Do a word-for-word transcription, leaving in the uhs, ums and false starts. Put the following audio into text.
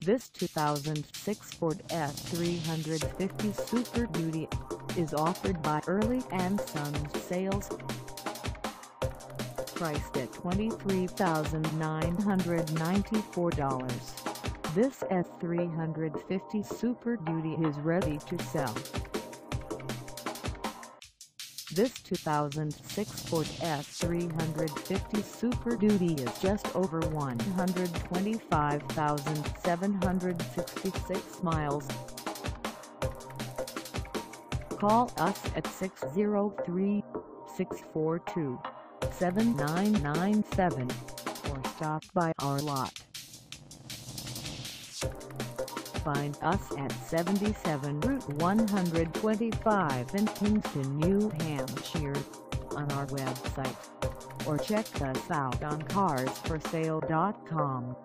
This two thousand six Ford F three fifty Super Duty is offered by Early and Sons Sales. Priced at twenty-three thousand nine hundred ninety-four dollars, this F three fifty Super Duty is ready to sell. This two thousand six Ford F three fifty Super Duty is just over one hundred twenty-five thousand seven hundred sixty-six miles. Call us at six oh three, six four two, seven nine nine seven or stop by our lot. Find us at seventy-seven Route one twenty-five in Kingston, New Hampshire, on our website, or check us out on cars for sale dot com.